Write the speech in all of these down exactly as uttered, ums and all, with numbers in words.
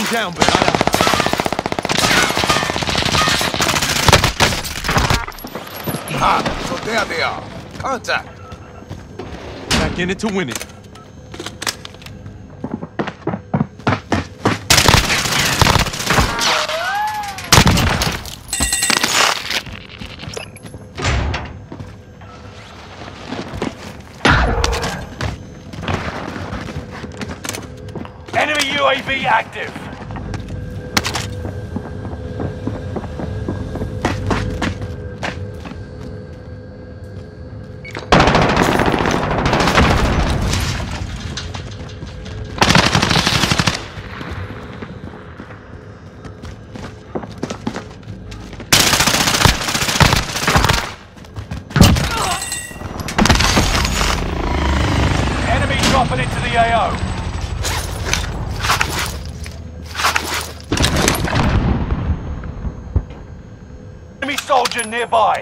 Enemy down, but Ah, so there they are. Contact. back in it to win it. Enemy U A V active. Enemy dropping into the A O. Enemy soldier nearby.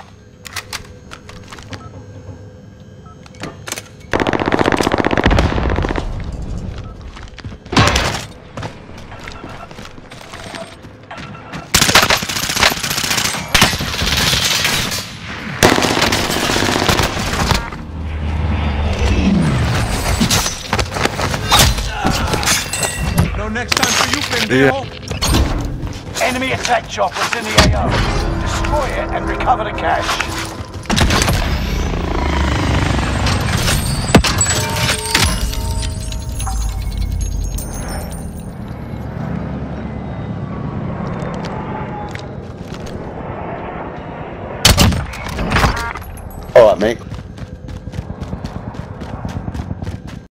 No next time for you, pendejo. Enemy attack choppers in the A O. Destroy it and recover the cash. All right, mate.